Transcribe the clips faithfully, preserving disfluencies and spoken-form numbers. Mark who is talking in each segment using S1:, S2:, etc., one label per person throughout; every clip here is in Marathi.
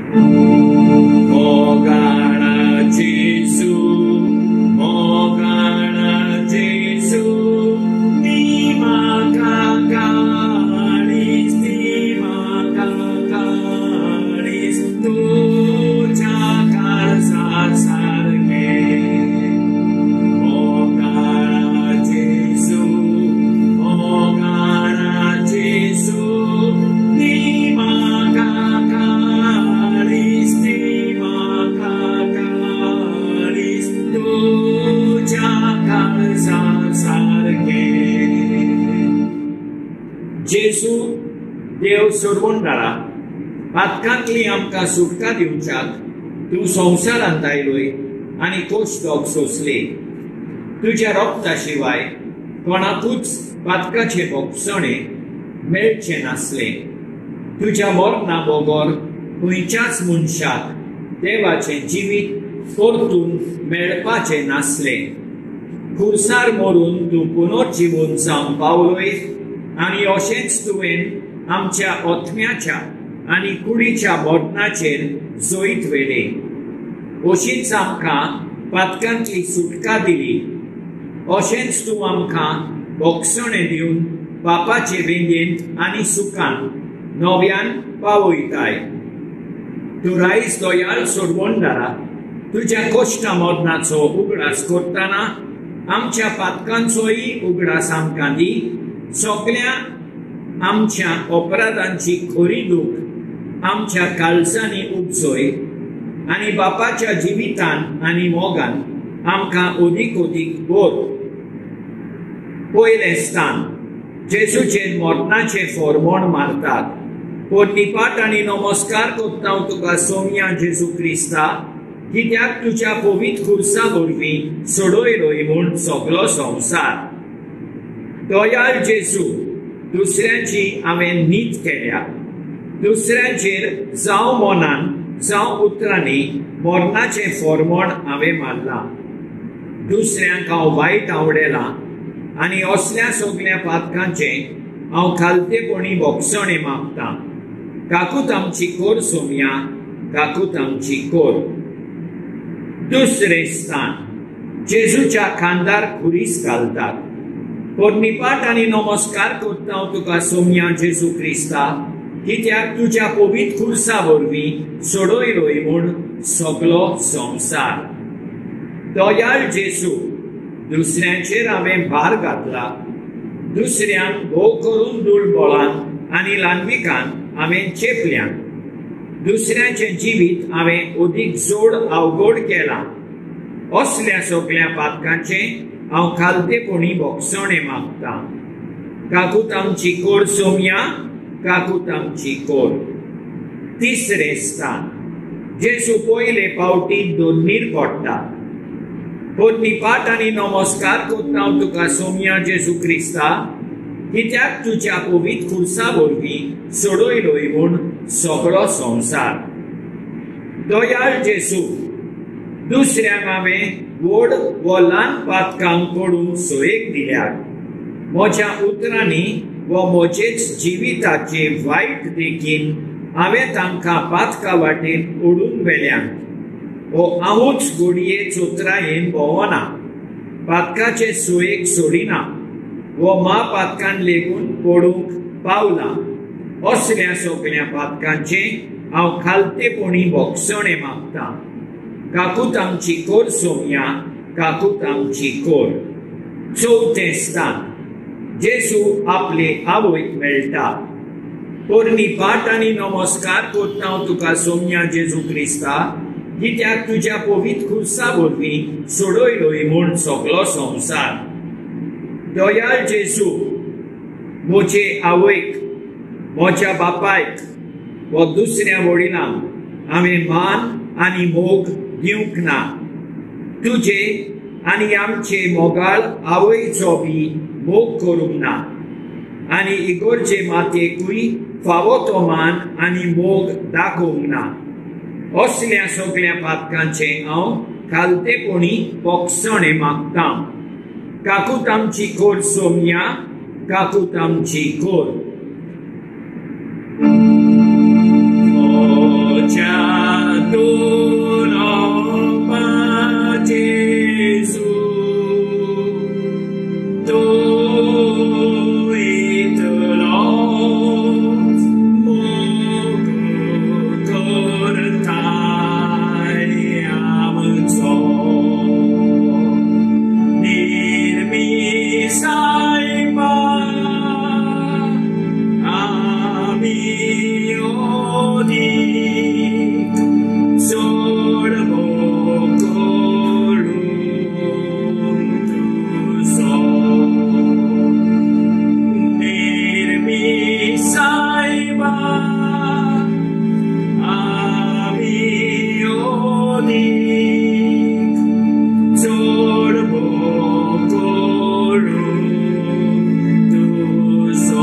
S1: जेसू देव सोडवून डाळा पातकांतली आमकां सुटका दिवच्याक तूं संवसारांत आयलोय आनी कोश्टोक सोंसले। तुज्या रोगता शिवाय कोणाकूच पातकाचे भोगसणे मेळचे नासले। तुज्या मरणा बगर खंयच्याच मनशाक देवाचें जिवीत परतून मेळपाचें नासले। खुर्सार मरून तूं पुनर्जीवन जावन पावलोय आनी अशेंच तुवें आमच्या ओथम्याच्या आनी कुडीच्या मरणाचेर जोईत वेले। अशीच आमकां पातकांतली सुटका दिली। अशेंच तूं आमकां भोगसणे दिवन पापाचे वेंगेंत आनी सुखान नव्यान पावयताय। तूं रायज दयाळ सोडवणदारा तुज्या कोश्टा मरणाचो उगडास करतना आमच्या पातकांचोय उगडास आमकां दी। सगळ्या आमच्या अपराधांची खरी दूख आमच्या काळजांनी उपजोय आनी बापाच्या जिवितान आनी मोगान आमकां अदीक अदीक बोर। पयलें स्थान जेजूचेर मरणाचे फर्मोण मारतात। पोटनिपाट आनी नमस्कार करता हांव तुका सोम्या जेजू क्रिस्ता, कित्याक तुज्या पवित्र खुर्सा वरवीं सोडयलोय म्हूण सगळो संवसार। दयाळ जेजू, दुसऱ्याची हांवें नीत केल्या। दुसऱ्यांचेर जावं मनान जावं उतरांनी मरणाचें फर्मोण हांवें मारलां। दुसऱ्यांक हांव वायट आवडयलां आनी असल्या सगळ्या पातकांचें हांव खालतेपणी भोगसणे मागतां। काकूत आमची कोर सोम्या, काकूत आमची कोर। दुसरें स्थान जेजूच्या खांदार खुरीस घालतात। पोटनिपाट आनी नमस्कार करता हांव तुका सोम्या जेजू क्रिस्ता, कित्याक तुज्या पवित्र खुर्सा वरवीं सोडयलोय म्हूण सगळो संवसार। दयाळ जेजू, दुसऱ्यांचेर हांवें भार घातला। दुसऱ्यांक भोव करून दुलबळान आनी ल्हानविकान हांवें चेपल्यां। दुसऱ्याचें जिवीत हांवें अदीक जोड अवघड केलां। असल्या सगळ्या पातकांचें हांव खालतेपणी भोगसणे मागतां। काकूत आमची कोर सोम्या, काकूत आमची कोर। तिसरें स्थान जेजू पयले फावटी दोन्नीर पडटा। पोटनिपाट आनी नमस्कार करता हांव तुका सोम्या जेजू क्रिस्ता, कित्याक तुज्या पवित्र खुर्सा वरवीं सोडयलोय म्हूण सगळो संवसार। दयाळ जेजू, दुसऱ्यांक हांवें व्हड वो ल्हान पातकांक पडूंक सोयेक दिल्यात। म्हज्या उतरांनी वो म्हजेच जिविताचे वायट देखीन हांवें तांकां पातका वाटेन ओडून व्हेल्यात। हो हांवूच घोडये चोत्रायेन भोंवना, पातकाचे सोयेक सोडिना। वो महापातकान लेगून पडूंक पावला। असल्या सगळ्या पातकांचें हांव खालतेपणी भोगसणे मागतां। काकूत आमची कोर सोम्या, काकूत आमची कोर। चवथें स्थान जेजू आपले आवयक मेळटा। पोटनिपाट आनी नमस्कार करता हांव तुका सोम्या जेजू क्रिस्ता, कित्याक तुज्या पवित्र खुर्सा वरवीं सोडयलोय म्हूण सगळो संवसार। दयाळ जेजू, म्हजे आवयक, म्हज्या बापायक व दुसऱ्या वडिलांक हांवें मान आनी मोग दिवंक ना। तुजे आनी आमचे मोगाळ आवयचो बी मोग करूंक ना आनी इगोर्जे मातयेकूय फावो तो मान आनी मोग दाखोवंक ना। असल्या सगळ्या पातकांचें हांव खालतेपणी भोगसणे मागतां। काकूत आमची कोर सोम्या, काकूत आमची कोर। odik sorbo korum tuso nirmisaiba ami odik sorbo korum tuso.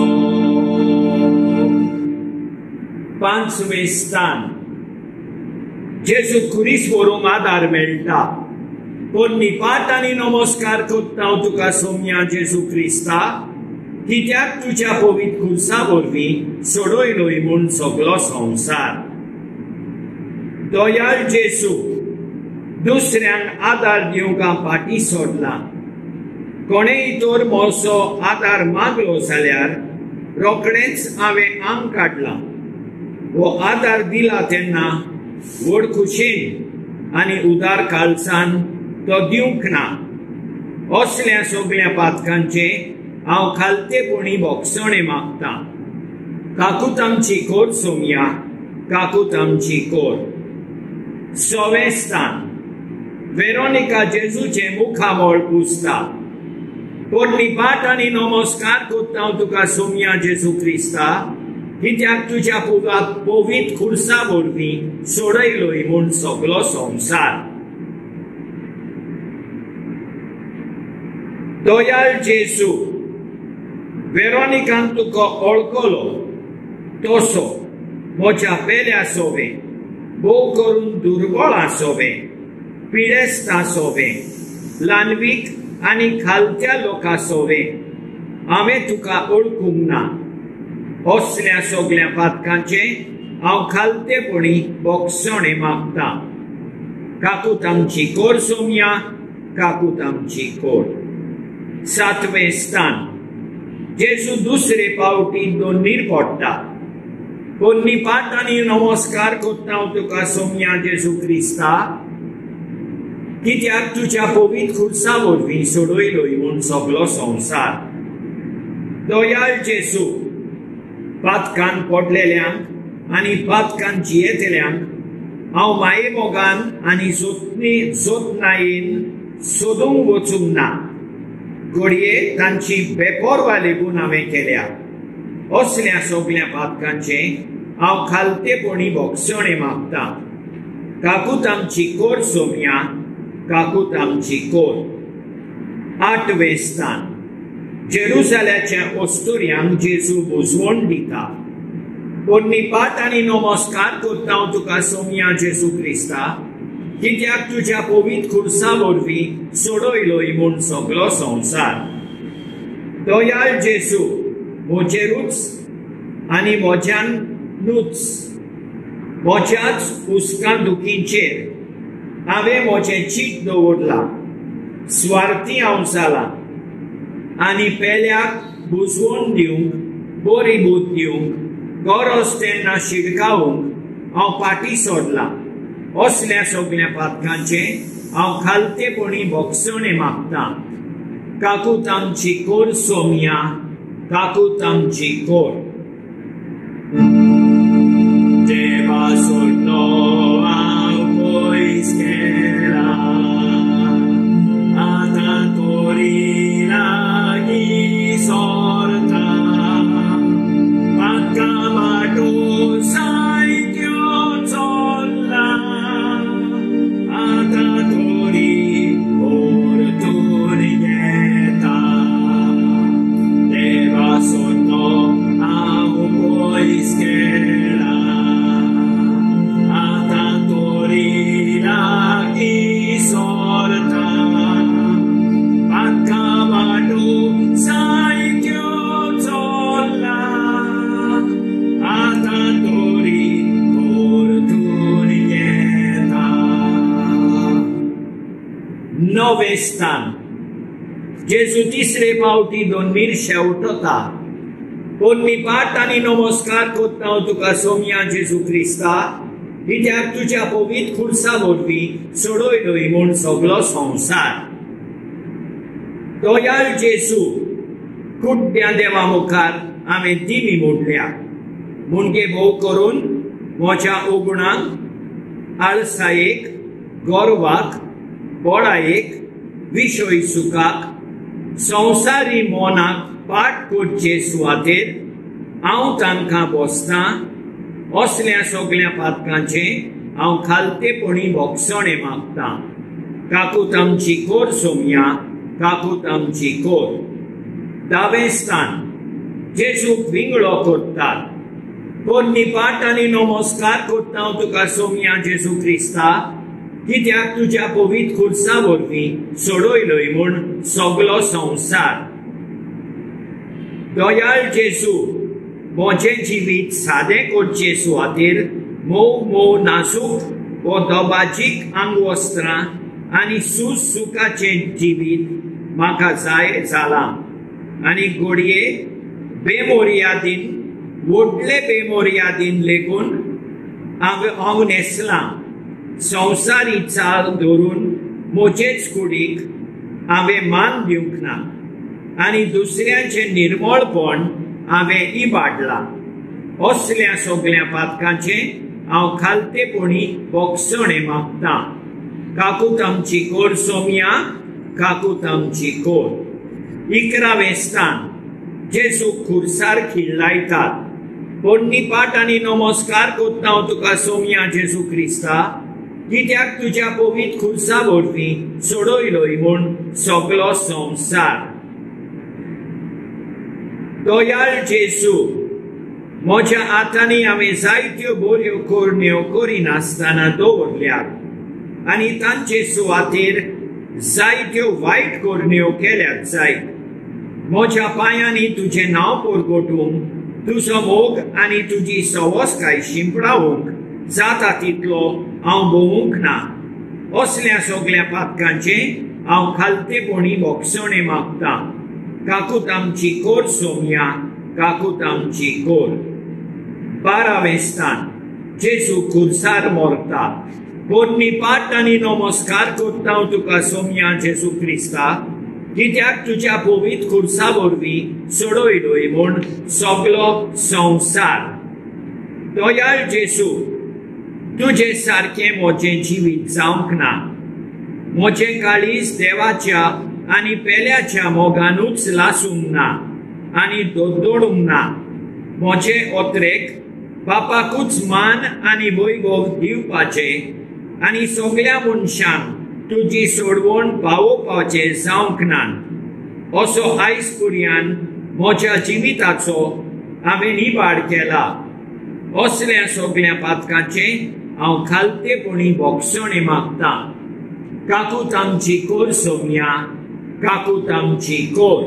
S1: पांचवे स्थान जेजू क्रिस्त वरून आदार मेळटा पण निपाट आनी नमस्कार करता हांव तुका सोम्या जेजू क्रिस्ता कित्याक तुज्या पवित्र खुर्सा वरवीं सोडयलोय म्हूण सगळो संवसार. दयाळ जेजू दुसऱ्यांक आदार दिवंक फाटीं सोडला. कोणेय तर मोसो आदार मागलो जाल्यार रोखडेंच हांवें आंग काडलां. वो आदार दिला तेन्ना व्हड खुशेन आनी उदार काळजान तो दिवंक ना. असल्या सगळ्या पातकांचे हांव खालतेपणी भोगसणे मागतां. काकूत आमची कोर सोम्या, काकूत आमची कोर. सवें स्थान वेरोनिका जेजूचे मुखामोळ पुसता. पण निपाट आनी नमस्कार करता हांव तुका सोम्या जेजू क्रिस्ता कित्याक तुज्या पवित्र खुर्सा वरवीं सोडयलोय म्हूण सगळो संवसार. दयाळ जेजू वेरोनिकान तुका वळखलो तसो म्हज्या पेल्या सोबे भोव करून दुर्बळ आसोबे पिडेस्त आसोबे ल्हानवीक आनी खालत्या लोकां सोबे हांवें तुका वळखूंक ना. असल्या सगळ्या पातकांचे हांव खालतेपणी भोगसणे मागतां. काकूत आमची कोर सोम्या, काकूत आमची कोर. सातवें स्थान जेजू दुसरे फावटी दोनीर पडटा. पण निपाट आनी नमस्कार करता हांव तुका सोम्या जेजू क्रिस्ता कित्याक तुज्या पवित्र खुर्सा वरवीं सोडयलोय म्हूण सगळो संवसार. दयाळ जेजू पातकान पडलेल्यांक आनी पातकान जियेतल्यांक हांव माये मोगान आनी जोतनायेन सोदूंक वचूंक ना. घडये तांची बेपरवा लेगून हांवें केल्या. असल्या सगळ्या पातकांचे हांव खालतेपणी भोगसणे मागतां. काकूत आमची कोर सोम्या, काकूत आमची कोर. आठवें स्थान जेरुसाल्याच्या ओस्तुऱ्यांक जेजू बुजवण दिता. पण निपाट आनी नमस्कार करता हांव तुका सोम्या जेजू क्रिस्ता कित्याक तुज्या पवित्र खुर्सा वरवीं सोडयलोय म्हूण सगळो संवसार. दयाळ जेजू म्हजेरूच आनी म्हज्यानूच म्हज्याच हुस्कां दुखींचेर हांवें म्हजें चीट दवरलां. स्वार्थी हांव जालां आनी पेल्याक बुजवण दिवंक बरी बूद दिवंक गरज तेन्ना शिडकावंक हांव फाटीं सोडलां. असल्या सगळ्या पातकांचे हांव खालतेपणी भोगसणे मागतां. काकूत आमची कोर सोम्या, काकूत आमची कोर. देवा सोडलो हांव पयस गेला आतां तोरी सोरता पातका बाटो सायत्यो चोल्ला आतां तोरी परतून येता. देवा सोडलो हांव पयस गेला आतां तोरी लागीं सोरता पातका बाटो सायत्यो चोल्ला आतां तोरी परतून येता. नवें स्थान जेजू तिसरे फावटी दोनीर शेवटता. पण निपाट आनी नमस्कार करता हांव तुका सोम्या जेजू क्रिस्ता कित्याक तुज्या पवित्र खुर्सा वरवीं सोडयलोय म्हूण सगळो संवसार. दयाळ जेजू कुड्ड्या देवा मुखार हांवें दिमी मोडल्या. मुणगे भोव करून मोच्या ओगुणांक आळसायेक गोरवाक बोळायेक विशोय सुखाक संवसारी मोनाक पाट करचे सुवातेर हांव तांकां बसतां असल्या सगळ्या पातकांचे हांव खालतेपणी बोगसणे मागतां काकूत आमची कोर सोमया काकूत आमची कोर दावें स्थान जेजूक विंगडो करतात पोरणी पाट आनी नमस्कार करता हांव तुका सोमया जेजू क्रिस्ता कित्याक तुज्या पवित्र खुर्सा वरवीं सोडयलोय म्हूण सगळो संवसार दयाळ जेजू म्हजें जिवीत सादें करचे सुवातेर मोव मोव नाजूक व दोबाजीक आंगवस्त्रां आनी सुसुखाचें जिवीत म्हाका जाय जालां आनी घडये बेमोर्यादीन व्हडले बेमोर्यादीन लेगून हांव हांव नेसलां संवसारी चाल धरून म्हजेच कुडीक हांवें मान दिवंक ना आनी दुसऱ्यांचें निर्मळपण हांवें इबाडलां असल्या सगळ्या पातकांचे हांव खालतेपणी बोगसणे मागतां काकूत आमची कोर सोमया काकूत आमची कोर इकरावें स्थान जेजू खुर्सार खिळलायतात पोरणी पाट आनी नमस्कार करता हांव तुका सोमया जेजू क्रिस्ता कित्याक तुज्या पवित्र खुर्सा वरवीं सोडयलोय म्हूण सगळो संवसार दयाळ जेजू म्हज्या हातांनी हांवें जायत्यो बऱ्यो कोरण्यो करिनासतना दवरल्यात आनी तांचे सुवातेर जायत्यो वायट कोरण्यो केल्यात जायत म्हज्या पांयांनी तुजें नांव परगटूंक तुजो मोग आनी तुजी सवस्काय शिंपडावंक जाता तितलो हांव भोवूंक ना असल्या सगळ्या पातकांचे हांव खालतेपणी बोगसणे मागतां काकूत आमची कोर सोमया काकूत आमची कोर बारावें स्थान जेजू खुर्सार मोरता पोरणी पाट आनी नमस्कार करता हांव तुका सोमया जेजू क्रिस्ता कित्याक तुज्या पवित्र खुर्सा वरवीं सोडयलोय म्हूण सगळो संवसार दयाळ जेजू तुजे सारकें म्हजें जिवीत जावंक ना म्हजें काळीज देवाच्या आनी पेल्याच्या मोगानूच लासूंक ना आनी दोदोडूंक ना म्हजे ओत्रेक बापाकूच मान आनी वैभव दिवपाचें आनी सगळ्या मनशांक तुजी सोडवण पावोवपाचें जावंक ना असो आयज पर्यान म्हज्या जिविताचो हांवें इबाड केला असल्या सगळ्या पातकांचे हांव खालतेपणी बोगसणे मागतां काकूत आमची कोर सोमया काकूत आमची कोर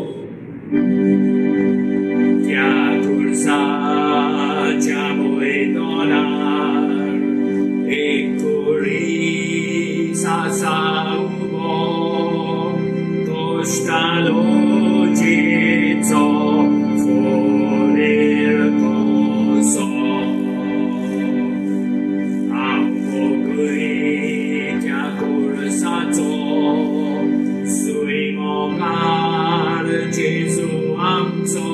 S1: त्या खुर्साच्या मैदानार एक कुडी सासा उबो कोश्टालो जेचो फोरेर कोसो आमोगुयेच्या खुर्साचो सुयमोगार जेजू आमचो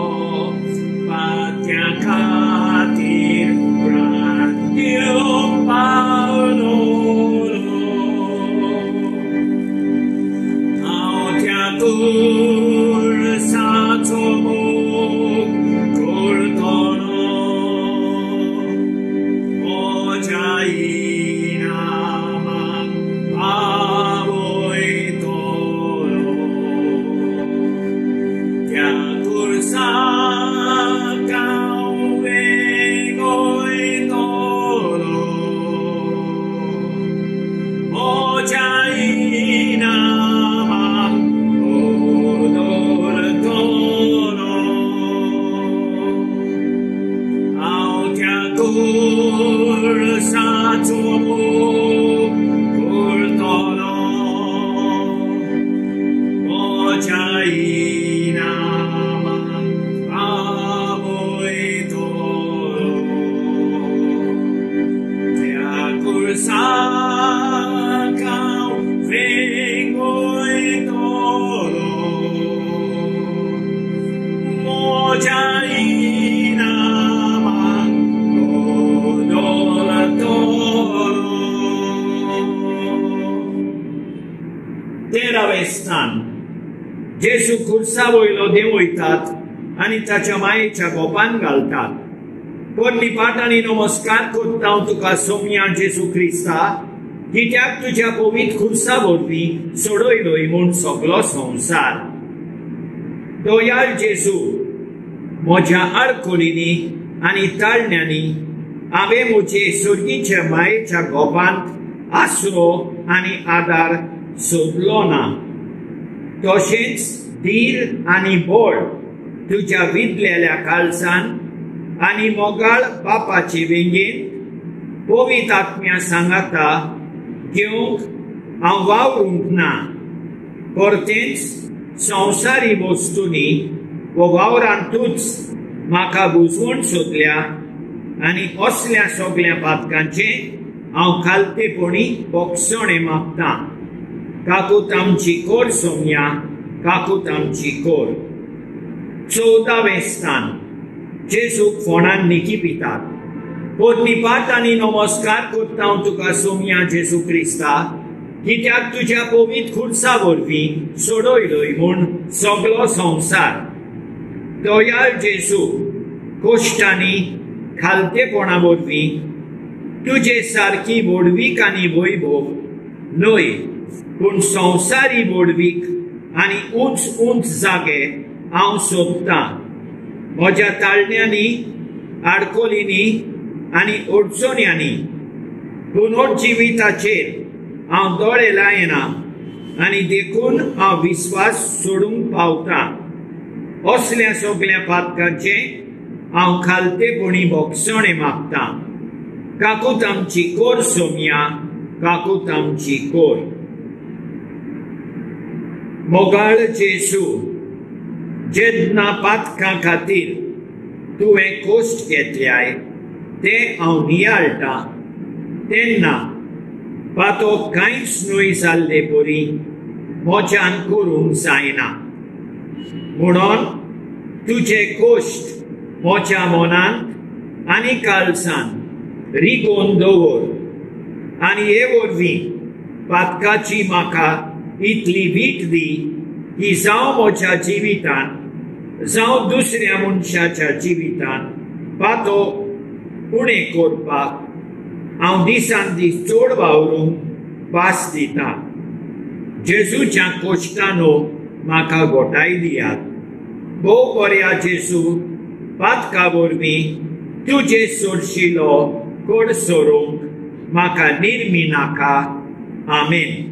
S1: पात्या खातीर प्राण दिवंक पावलो हांव त्या खुर्साचो मोग करतलो म्हज्या इनामाक पावयतलो त्या खुर्साक हांव वेगोयतलो म्हज्या इनामाक दवरतलो हांव त्या खुर्साचो मोग करतलो म्हज्या इनामाक पावयतलो त्या खुर्साक हांव वेगोयतलो म्हज्या इनामाक वेस्तान जेसू खुर्सा वयलो देंवयतात आनी ताच्या मायेच्या गोपान घालतात। पोरनिपाट आनी नमस्कार कोत्ता हांव तुका सोम्या जेसू क्रिस्ता, कित्याक तुज्या पवित्र खुर्सा वरवीं सोडयलोय म्हूण सगलो संवसार। दयाळ जेसू, म्हज्या आडकोलींनी आनी ताळण्यांनी हांवें म्हजे सुर्गीच्या मायेच्या गोपांत आसरो आनी आदार सोदलो ना। तशेंच धीर आनी बोळ तुज्या विदलेल्या काळजान आनी मोगाळ बापाचे वेंगेन पवित्र आत्म्या सांगाता घेवंक हांव वावरूंक ना। परतेंच संवसारी वस्तूंनी वो वावरांतूच म्हाका बुजवण सोदल्या आनी असल्या सगळ्या पातकांचे हांव खालतेपणी बोगसणे मागता। काकूत आमची कोर सोम्या, काकूत आमची कोर। चौदावें स्थान जेजूक फोंडान निकी पितात। पोरनिपाट आनी नमस्कार कोत्ता हांव तुका सोम्या जेजू क्रिस्ता, कित्याक तुज्या पवित्र खुर्सा वरवीं सोडयलोय म्हूण सगलो संवसार। दयाळ जेजू, कोश्टांनी खालतेपणा वरवीं तुजे सारकी वडवीक आनी वैभव न्हय, पूण संवसारी वडवीक आनी उंच उंच जागे हांव सोदतां। म्हज्या ताळण्यांनी, आडकोलींनी आनी अडचण्यांनी पुनर्जिविताचेर हांव दोळे लायना आनी देखून हांव विस्वास सोडूंक पावता। असल्या सगळ्या पातकांचे हांव खालतेपणी बोगसणे मागता। काकूत आमची कोर सोम्या, काकूत आमची कोर। मोगाळ जेजू, जेन्ना पातकां खातीर तुवें कोश्ट घेतल्याय ते हांव नियाळटां, तेन्ना पातो कांयच न्हय जाल्ले परी म्हज्यान करूंक जायना। म्हणून तुजे कोश्ट म्हज्या मनांत आनी काळजान रिगोवन दवर आनी हे वरवीं पातकाची म्हाका इतली वीट दी की जावं म्हज्या जिवितान जावं दुसऱ्या मनशाच्या जिवितान पातो उणें करपाक हांव दिसान दीस चड वावरूंक भास दिता। जेजूच्या कोश्टांनो म्हाका घोटाय दियात। भोव बऱ्या जेजू, पातका वरवीं तुजे सोडशिलो कोड सोडूंक म्हाका निर्मी नाका। आमेन।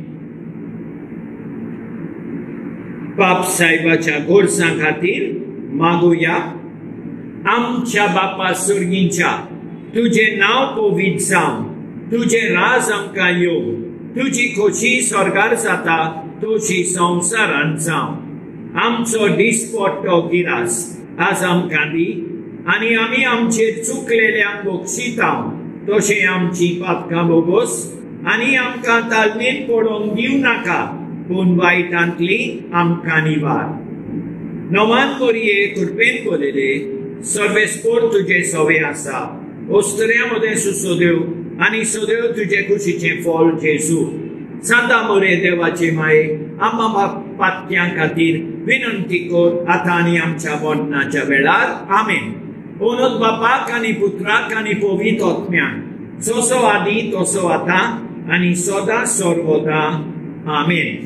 S1: बाप साहेबाच्या गोरसां खातीर मागुया। आमच्या बापा सुर्गीच्या, तुझे नाव पवित्र जावं, तुझे राज आमकां येवं, तुजी खोशी स्वर्गार जाता तशी संवसारांत जावं। आमचो दिसपट्टो गिरास आज आमकां दी आनी आमी आमचेर चुकलेल्यांक बक्षितांव तशें आमची पातकां बोगोस आनी आमकां तालमेन पडोवंक दिवं नाका, पूण वायटांतली आमकां निवार। नोमान मोरये कृपेन बोलेले, सर्वेस्पोर तुजे सवे आसा, ओस्तऱ्यामध्ये सुसोदेव आनी सदैव तुजे कुशीचें फळ जेजू। सांता मोरे देवाचे माये, आम्हा पातक्यां खातीर विनंती कर आतां आनी आमच्या मरणाच्या वेळार। आमेन। ओनोद बापाक आनी पुत्राक आनी पवित्र आत्म्याक जसो आदी तसो आतां आनी सदां सर्वदा। आमेन।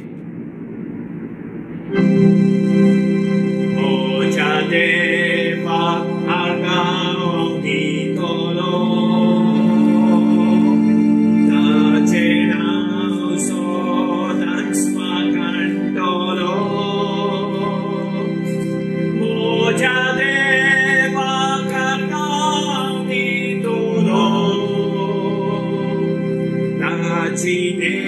S1: मोच्या देवा आगाव दितलो, ताचे नाव सदांच म्हाकांतलो। मोच्या देवाक आगाव दितलो, ताची